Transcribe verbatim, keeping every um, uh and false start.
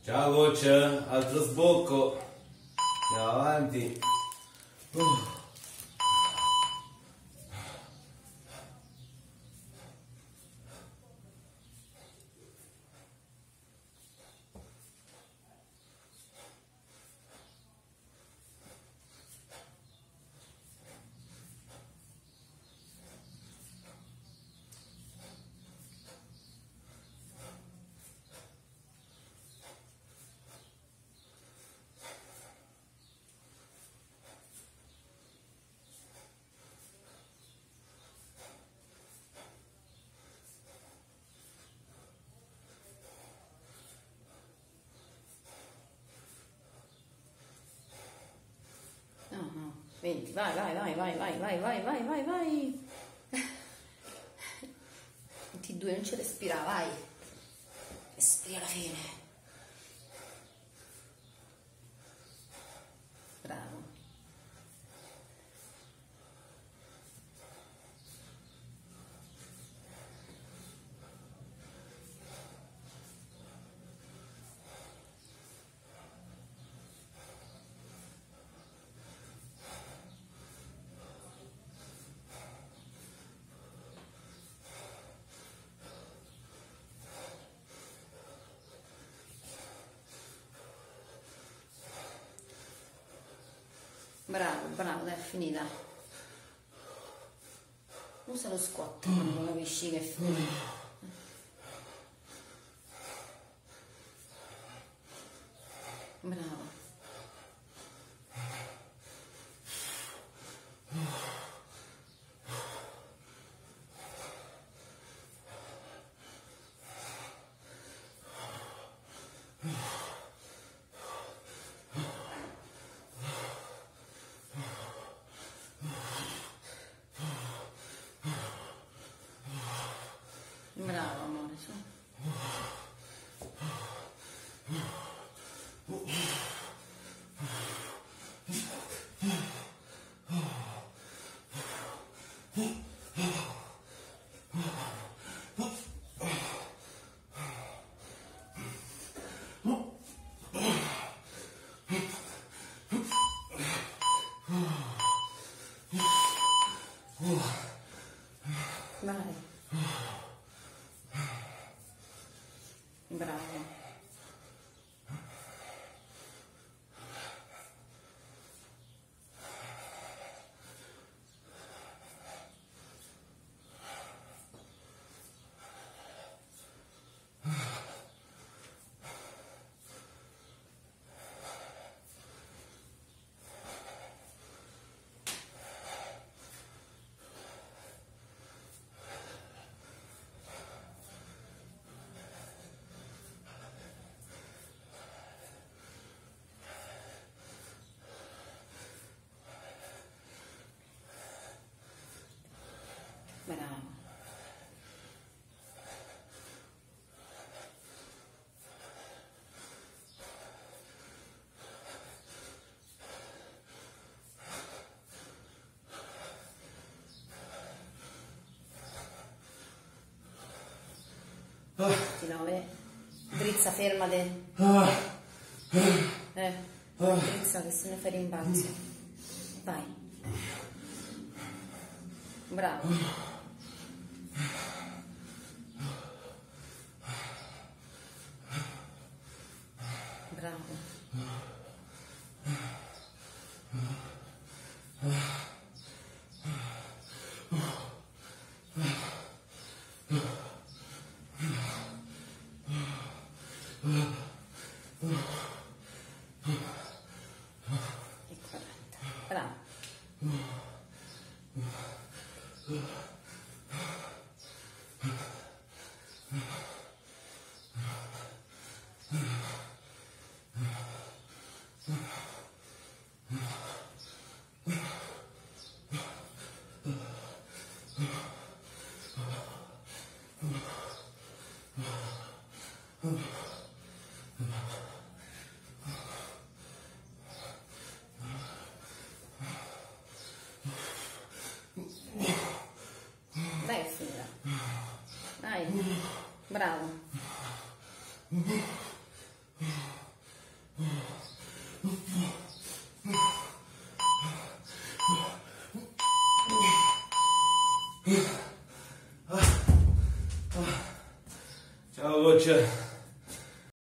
Ciao coach, altro sbocco. Andiamo avanti. Uh. venti, vai, vai, vai, vai, vai, vai, vai, vai, vai, vai. ventidue, non ci respira, vai. Respira alla fine. Bravo. Bravo, bravo, dai, è finita. Usa lo squat quando capisci che è finita. Bravo. Bravo amore, su. Vai. Bravo. Bravo. ventinove. Drizza, fermate. Eh, drizza che se ne fai rimbalzo. Vai. Bravo. Bravo. E quaranta. Bravo. Ciao coach.